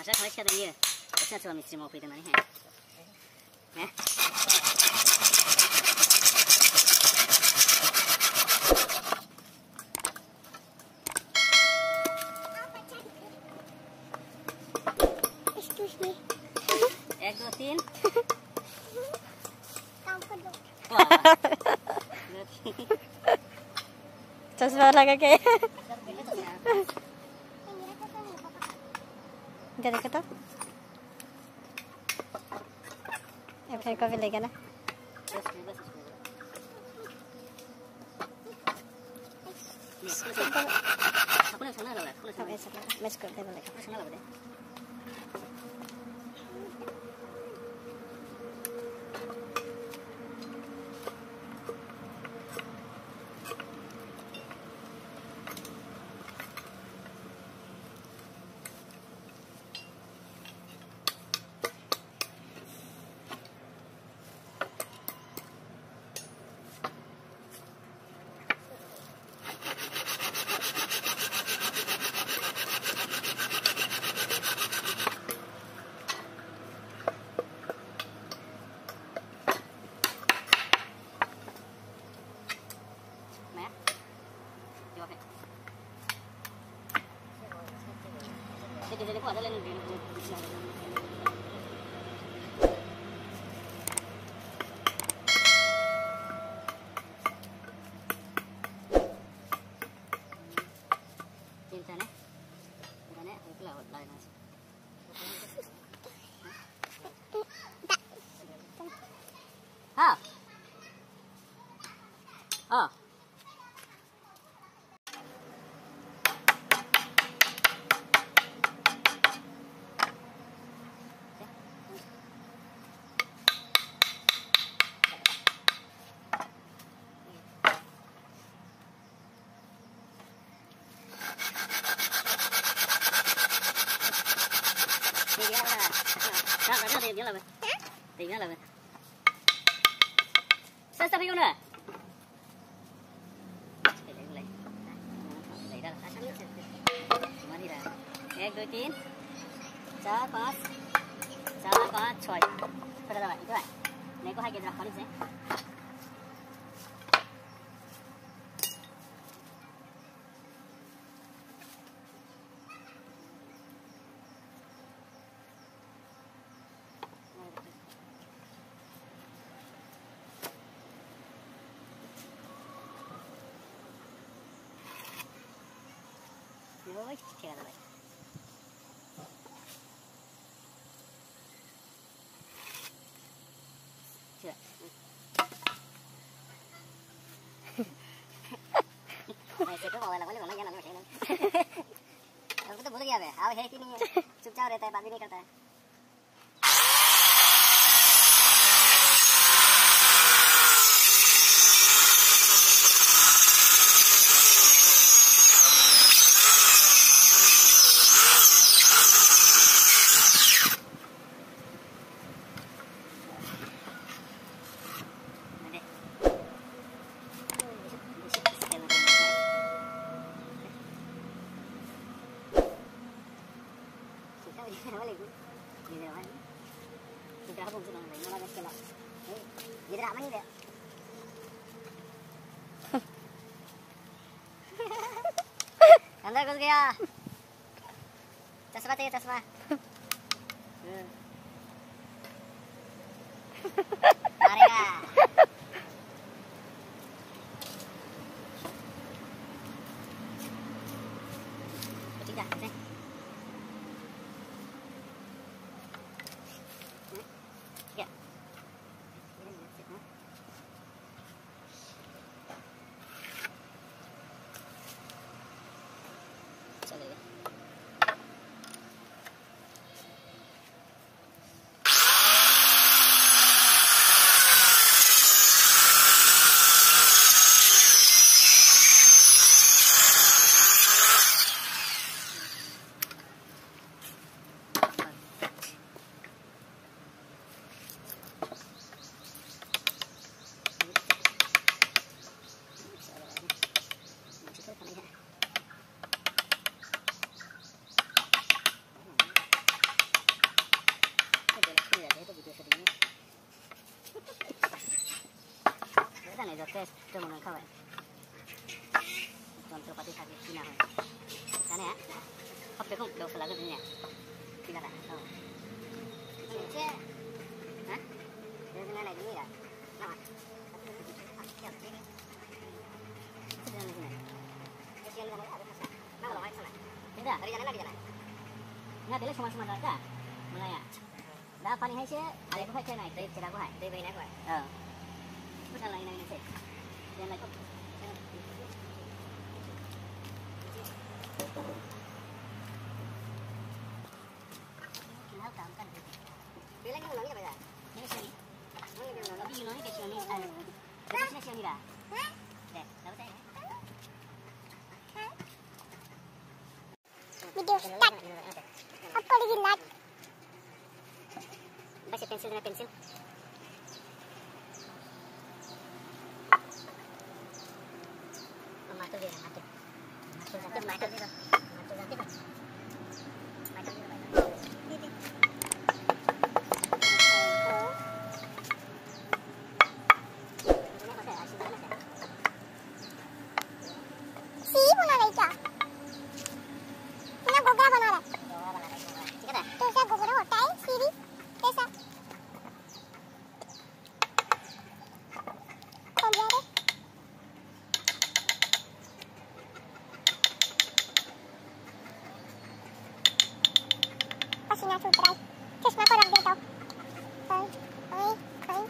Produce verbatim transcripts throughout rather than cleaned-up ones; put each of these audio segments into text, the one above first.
Masa kalau siapa dia, saya cuma mesti mau pergi mana ni? Eh? Excuse me. एक दो तीन चश्मा लगा के इधर देखो तो फिर कभी लेगा ना मैं इसको दे दूँगा jadi kok ada lain di cinta nih cinta nih itu lah lain mas ah ah tiếng là vậy tiếng là vậy sao sao không nữa lấy lấy ra là sáng mà đi ra एक दो तीन चार पाँच चार पाँच छः phải là vậy các bạn này có hai cái ra khó đi xem Ôi, chết rồi vậy. Chưa. Này sẽ có gọi là vấn đề của nó ra là nó sẽ lên. Không có tôi muốn kia về. Áo hết cái này. Chụp chào đây tay bạn đi करता है. अंदर घुस गया चश्मा चाहिए चश्मा मारेगा ठीक है Cuma nak kawin. Contoh pati sakit Cina kan. Karena ya, apa kau belum selalu dunia. Cina lah. Oh. Cina. Hah? Dia dengan lagi ni ya. Nama. Sudah lagi ni. Kesian dengan apa pasal? Nama lawak sana. Tidak. Dari jalan lagi jalan. Ingat dia semua semua dah. Mulai ya. Dah paling hai saya. Ada kau hai naik. Dari cina kau hai. Dari bayi naik kau hai. Oh. Pasal lain lain saya. Jangan naik. Kenal kamu kan? Bila ni ulang ni apa dah? Ni sini. Ni dia ulang. Tapi ulang ni kecil ni. Kita sini sini dah. Deh, tahu tak? Video start. Apa lagi lag? Baca pensil dengan pensil. Matu dia, matu. Matu sakit, matu dia. Matu sakit. Matu dia. Ini. Ini apa sih? Asyik mana? Si buna नहीं क्या? ना गोगरा बना रहा है। गोगरा बना रहा है। ठीक है ना? तो ऐसा गोगरा होता है सीरी ऐसा। कौन जा रहा है? पसीना छूट रहा है। चश्मा को रख देता हूँ। ओए ओए ओए।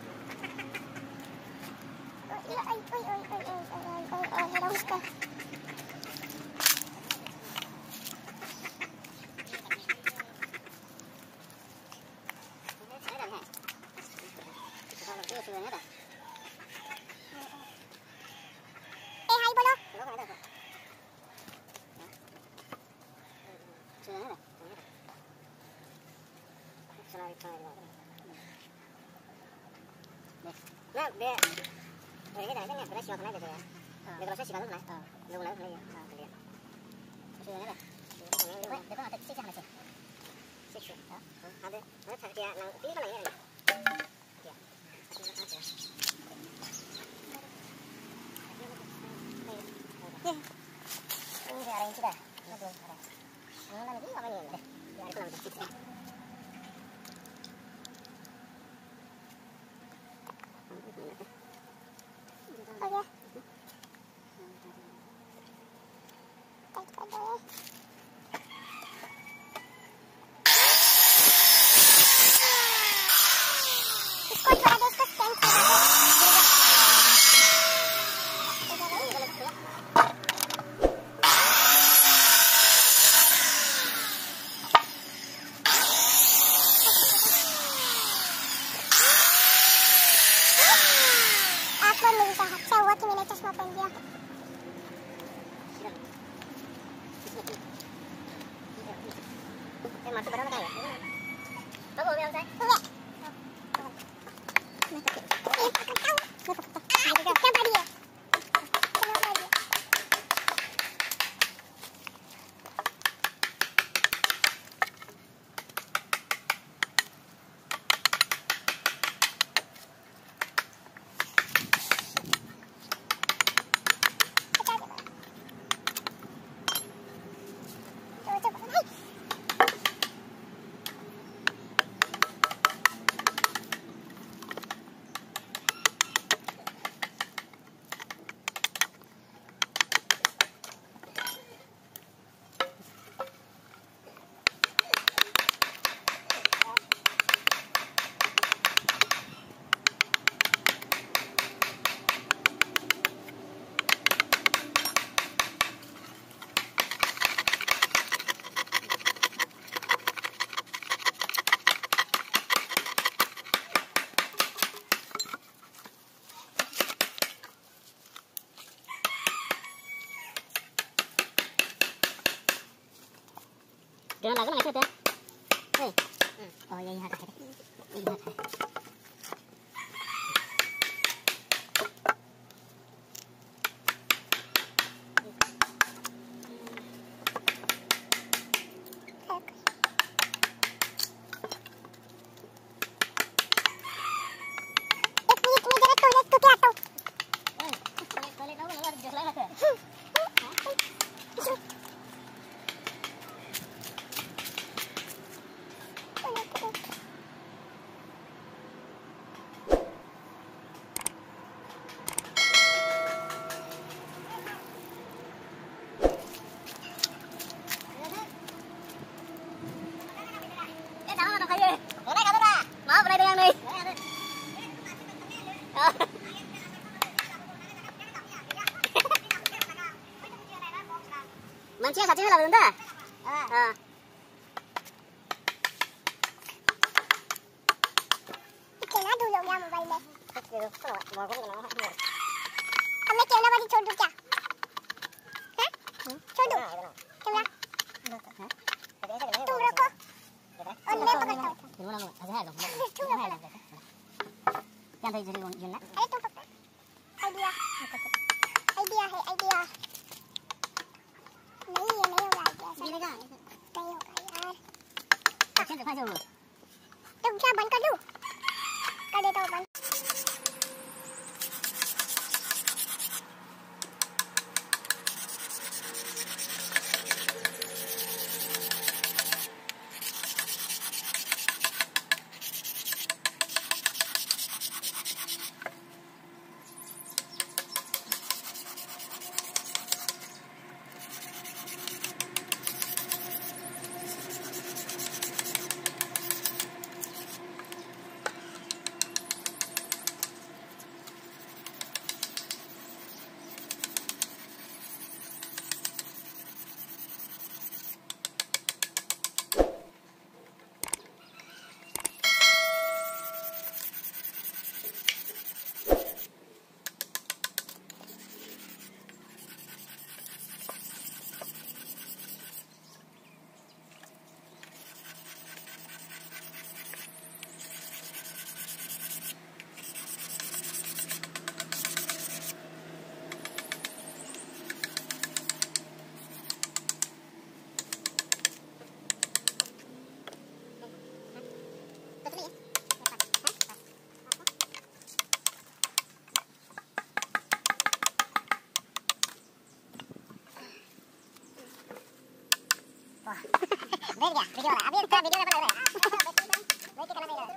ओए ओए ओए ओए ओए ओए ओए ओए मेरा उसका। Nah, dia, ini dah ni, beras siapa nak dia? Dia beras siapa nak? Dia ulang lagi. Ah, dia. Sudah dah. Dia dia ada sisa macam. Sisa. Ada, ada tak dia nak pilih mana ni? Dia. Ini dia arrange dah. Betul. Mana lagi apa ni? Dia ada kalau sisa. Okay tight कर दो इसको थोड़ा देर तक stand कर दो आपको मिलता है अच्छा हुआ कि मैंने चश्मा पहन लिया ये मार्क्स बड़ा बताया कब हो गया उसे हो गया मैं पकड़ता हूं मैं पकड़ता हूं क्या बड़ी है चलो बड़ी है Jangan lagi nak ikut ya. Hei. Oh ya ya ada. Ini ada. एक मिनट में जरा टॉयलेट को के आता हूं Mancing satu lah benda. Ah. Kena dulu ya mobile में. Kalau mau kau kena. हमें कैमरा वाली छोड़ दूँ क्या? हैं? छोड़ दूँ? कैमरा? तुम रखो और मैं पकड़ता हूँ. Dulu lalu, ada hal dong. Yang tadi jadi Yun ना? अरे तुम पकड़. आइडिया. आइडिया है आइडिया. नहीं ये नहीं होगा आइडिया. गिरेगा. नहीं होगा यार. Macam tu macam tu. तुम क्या बंद कर दूँ? कर देता हूँ बंद. बैठ गया वीडियो वाला. अभी इसका वीडियो में बना रहा है. बैठ के करना पड़ेगा.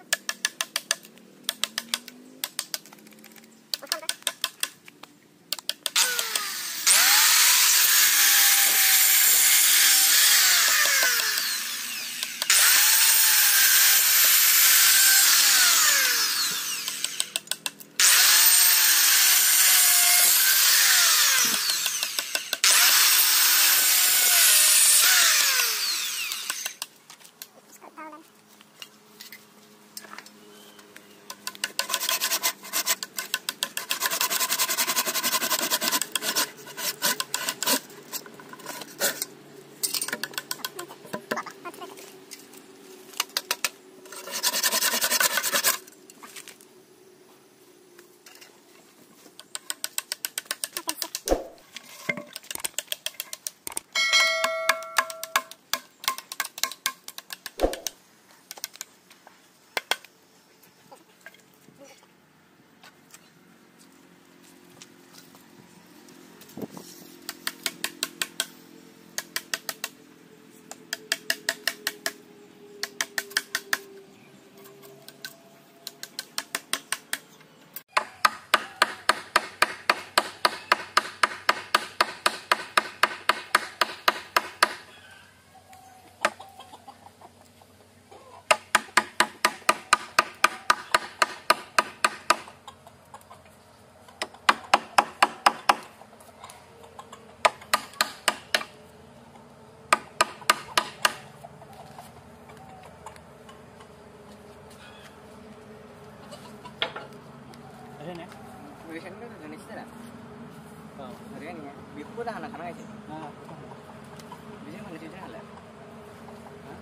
Tulisannya kan Ganesh dah. Oh, hari ini ya. Biku dah anak-anak itu. Ah, bisa mana cerita lah? Hah?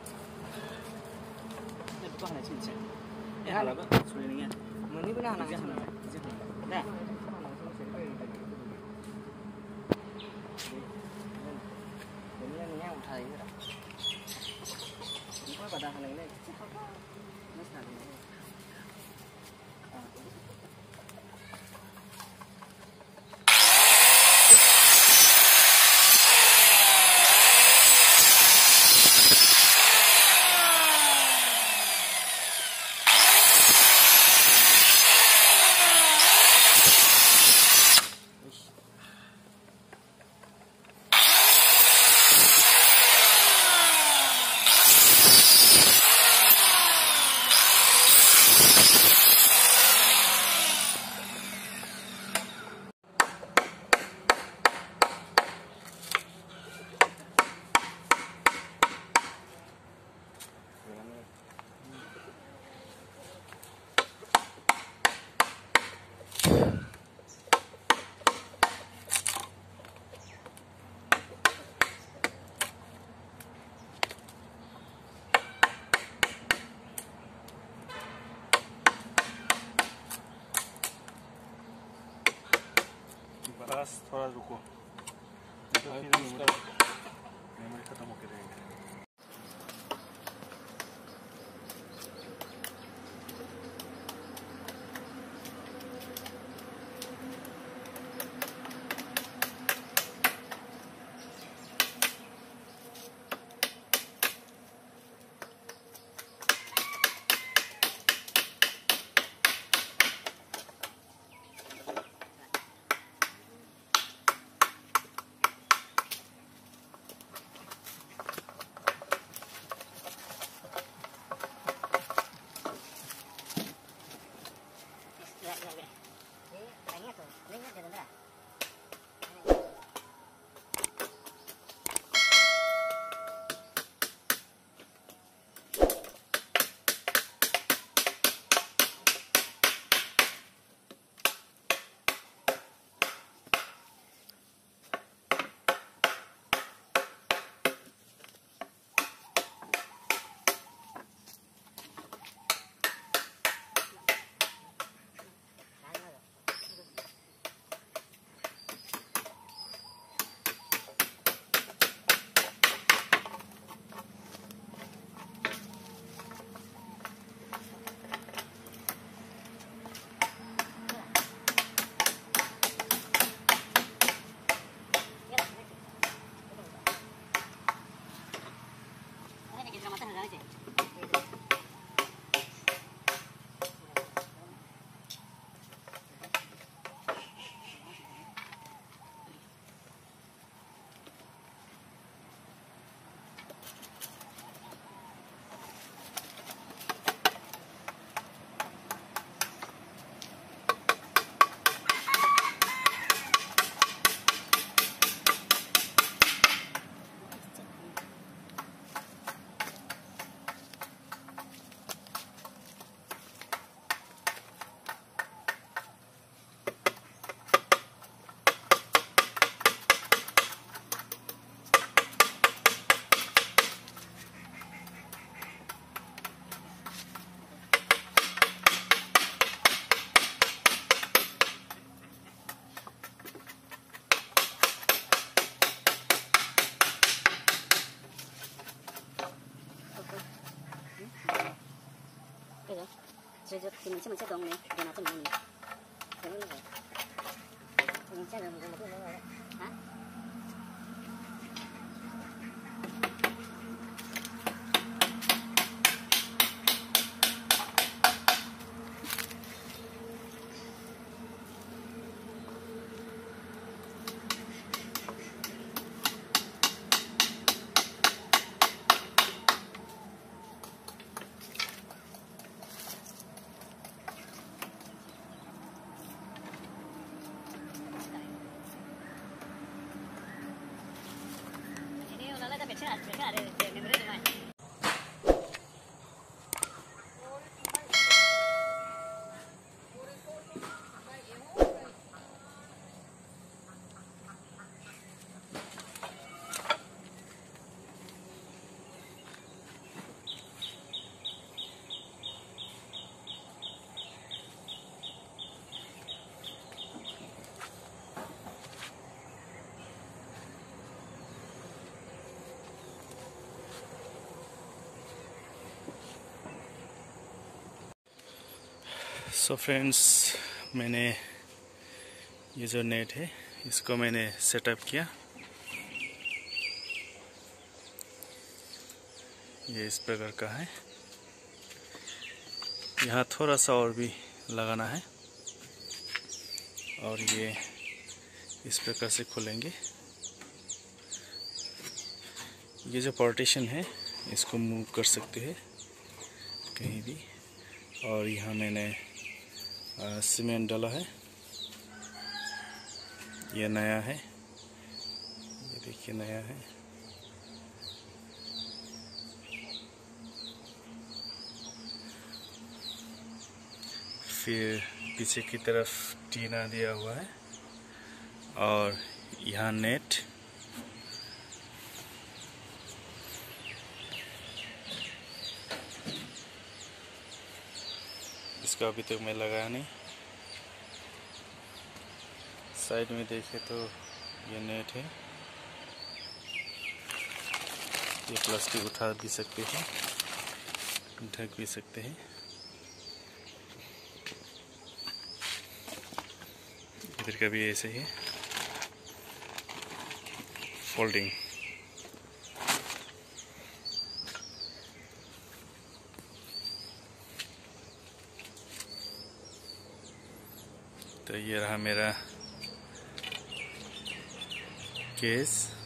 Itu bukan hanya cerita. Eh, halah kan? Sudah ni kan? Mana pun anak-anak. Dah. Ini yang yang utai itu dah. Ini pada anak ini. Mas nak ni. रुको, तो फिर memory खत्म होके रहेगा। 就就你们这么这种呢，电脑这么你，怎么那个？你这人我我不能啊？ so friends, मैंने ये जो net है इसको मैंने सेटअप किया। ये इस प्रकार का है। यहाँ थोड़ा सा और भी लगाना है और ये इस प्रकार से खोलेंगे। ये जो पार्टीशन है इसको मूव कर सकते हैं कहीं भी। और यहाँ मैंने आ, सीमेंट डाला है। ये नया है, ये देखिए नया है। फिर पीछे की तरफ टीना दिया हुआ है और यहाँ नेट। इसका अभी तक मैं लगाया नहीं। साइड में देखे तो ये नेट है, ये प्लास्टिक उठा भी सकते हैं, ढक भी सकते हैं। इधर का भी ऐसे ही फोल्डिंग। तो ये रहा मेरा केस।